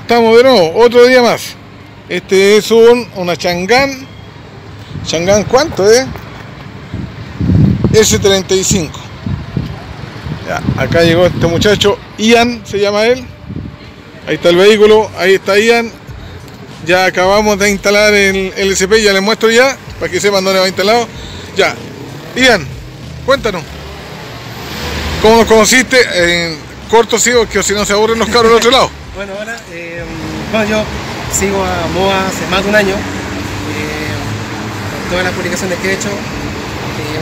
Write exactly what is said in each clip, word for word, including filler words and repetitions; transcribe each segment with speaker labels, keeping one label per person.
Speaker 1: estamos de nuevo, otro día más. Este es un, una Chang'an. Chang'an, ¿cuánto es? ese treinta y cinco. Ya, acá llegó este muchacho, Ian se llama él. Ahí está el vehículo, ahí está Ian. Ya acabamos de instalar el L S P, ya les muestro ya, para que sepan dónde va instalado. Ya, Ian, cuéntanos. ¿Cómo nos conociste? En corto sí, porque si no se aburren los cabros del otro lado.
Speaker 2: Bueno, hola, eh, bueno, yo sigo a MOA hace más de un año, eh, con todas las publicaciones que he hecho. Eh,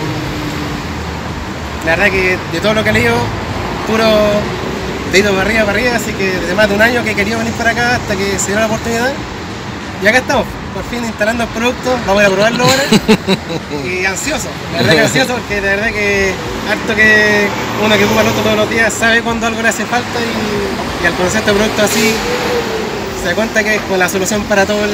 Speaker 2: la verdad que de todo lo que he leído, puro dedito para arriba, para arriba, así que desde más de un año que he querido venir para acá hasta que se dio la oportunidad. Y acá estamos, por fin instalando el producto, vamos a ir a probarlo ahora. Y ansioso, la verdad que ansioso, porque de verdad que harto que uno que ocupa el auto todos los días sabe cuando algo le hace falta y, y al conocer este producto así se da cuenta que es con la solución para todos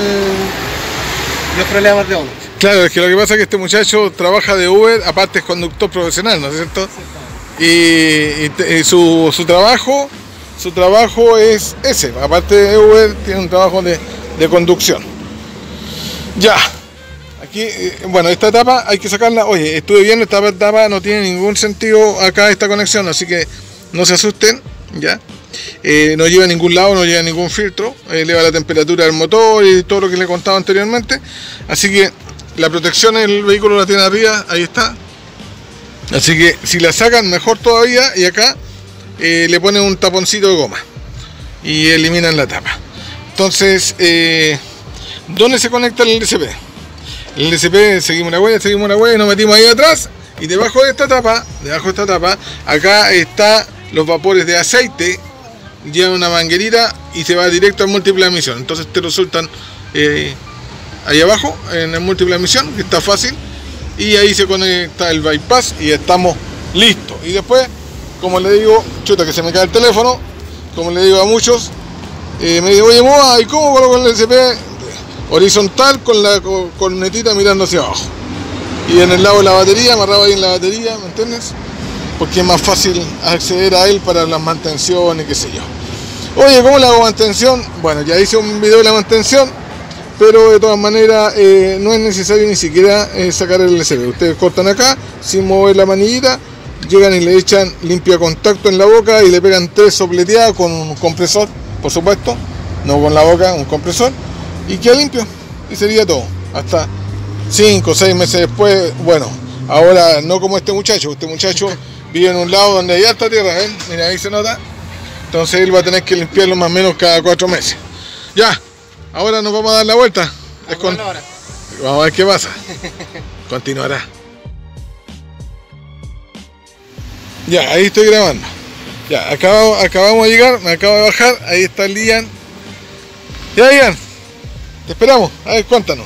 Speaker 2: los problemas de uno.
Speaker 1: Claro, es que lo que pasa es que este muchacho trabaja de Uber, aparte es conductor profesional, ¿no es cierto? Sí, y, y, y su, su trabajo, su trabajo es ese, aparte de Uber tiene un trabajo de de conducción. Ya, aquí, bueno, esta etapa hay que sacarla. Oye, estuve viendo, esta etapa no tiene ningún sentido acá esta conexión, así que no se asusten, ya. Eh, no lleva a ningún lado, no lleva ningún filtro, eh, eleva la temperatura del motor y todo lo que le he contado anteriormente. Así que la protección del vehículo la tiene arriba, ahí está. Así que si la sacan, mejor todavía, y acá eh, le ponen un taponcito de goma y eliminan la tapa. Entonces, eh, ¿dónde se conecta el L S P? El L S P, seguimos la huella, seguimos la huella, nos metimos ahí atrás y debajo de esta tapa, debajo de esta tapa, acá está los vapores de aceite, lleva una manguerita y se va directo al múltiple de emisión. Entonces te lo sueltan eh, ahí abajo, en el múltiple de emisión, que está fácil, y ahí se conecta el bypass y estamos listos. Y después, como le digo, chuta que se me cae el teléfono, como le digo a muchos, Eh, me dice, oye Moa, ¿y cómo coloco el L S P? Horizontal con la cornetita mirando hacia abajo. Y en el lado de la batería, amarrado ahí en la batería, ¿me entiendes? Porque es más fácil acceder a él para las mantenciones, qué sé yo. Oye, ¿cómo le hago mantención? Bueno, ya hice un video de la mantención, pero de todas maneras eh, no es necesario ni siquiera eh, sacar el L S P. Ustedes cortan acá, sin mover la manillita, llegan y le echan limpia contacto en la boca y le pegan tres sopleteadas con un compresor, por supuesto, no con la boca, un compresor, y queda limpio, y sería todo. Hasta cinco o seis meses después, bueno, ahora no como este muchacho, este muchacho vive en un lado donde hay alta tierra, ¿ven? Mira, ahí se nota, entonces él va a tener que limpiarlo más o menos cada cuatro meses. Ya, ahora nos vamos a dar la vuelta. Es con... Vamos a ver qué pasa. Continuará. Ya, ahí estoy grabando. Ya, acabamos, acabamos de llegar, me acabo de bajar, ahí está el Ian. Ya, Ian, te esperamos, a ver, cuéntanos.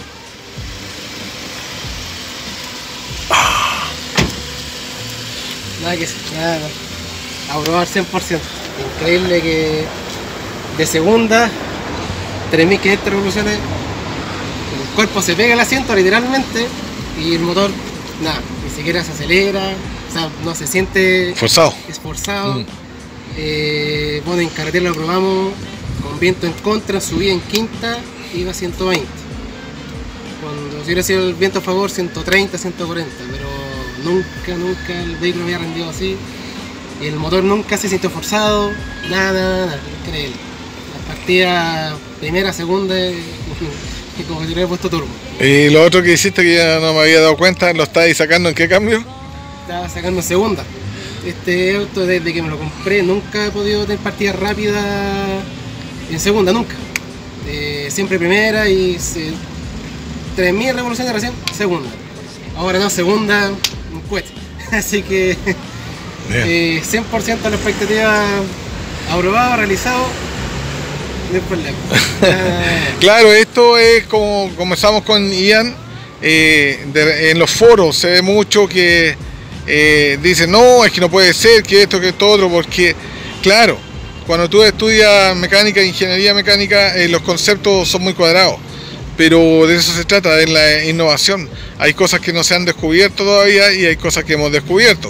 Speaker 2: Nada que nada, a probar cien por ciento. Increíble que de segunda, tres mil quinientas revoluciones, el cuerpo se pega al asiento literalmente y el motor, nada, ni siquiera se acelera. O sea, no se siente
Speaker 1: forzado.
Speaker 2: esforzado. Mm. Eh, bueno, en carretera lo probamos con viento en contra, subía en quinta, iba a ciento veinte. Cuando si hubiera sido el viento a favor, ciento treinta, ciento cuarenta, pero nunca, nunca el vehículo había rendido así. Y el motor nunca se sintió forzado, nada, nada, nada, increíble. La partida primera, segunda, y como que te hubiera puesto turbo.
Speaker 1: Y lo otro que hiciste que ya no me había dado cuenta, ¿lo estáis sacando en qué cambio?
Speaker 2: Estaba sacando segunda. Este auto desde que me lo compré nunca he podido tener partida rápida en segunda, nunca. Eh, siempre primera y tres mil revoluciones recién, segunda. Ahora no, segunda, un cohete. Así que eh, cien por ciento la expectativa aprobado, realizado, no hay problema.
Speaker 1: Claro, esto es como comenzamos con Ian, eh, de, en los foros se ve mucho que Eh, dicen, no, es que no puede ser, que esto, que esto otro, porque, claro, cuando tú estudias mecánica, ingeniería mecánica, eh, los conceptos son muy cuadrados, pero de eso se trata, de la innovación. Hay cosas que no se han descubierto todavía y hay cosas que hemos descubierto.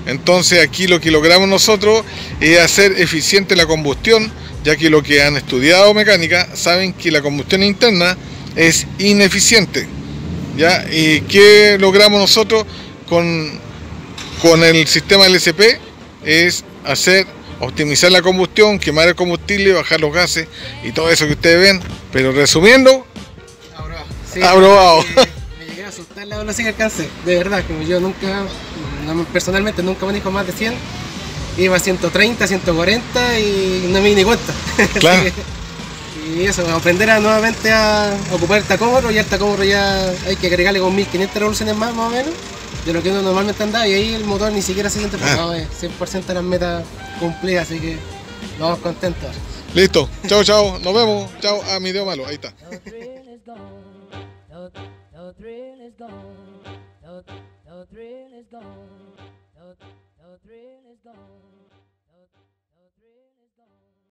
Speaker 1: Entonces aquí lo que logramos nosotros es hacer eficiente la combustión, ya que los que han estudiado mecánica saben que la combustión interna es ineficiente, ¿ya? ¿Y qué logramos nosotros con, con el sistema L S P? Es hacer, optimizar la combustión, quemar el combustible, bajar los gases y todo eso que ustedes ven, pero resumiendo,
Speaker 2: Aprobado. Sí,
Speaker 1: aprobado.
Speaker 2: Me, me llegué a asustar la velocidad que alcancé, de verdad, como yo nunca, no, personalmente nunca manejo más de cien, iba a ciento treinta, ciento cuarenta y no me di ni cuenta.
Speaker 1: Claro.
Speaker 2: Y eso, aprender a, nuevamente a ocupar el tacómetro, y el tacómetro ya hay que agregarle con mil quinientas revoluciones más, más o menos, de lo que uno normalmente andaba, y ahí el motor ni siquiera se siente enfocado, ah. cien por ciento de las metas cumplidas, así que vamos contentos.
Speaker 1: Listo, chao, chao, nos vemos, chao, a mi dedo malo, ahí está. No thrill is gone. No, no thrill is gone.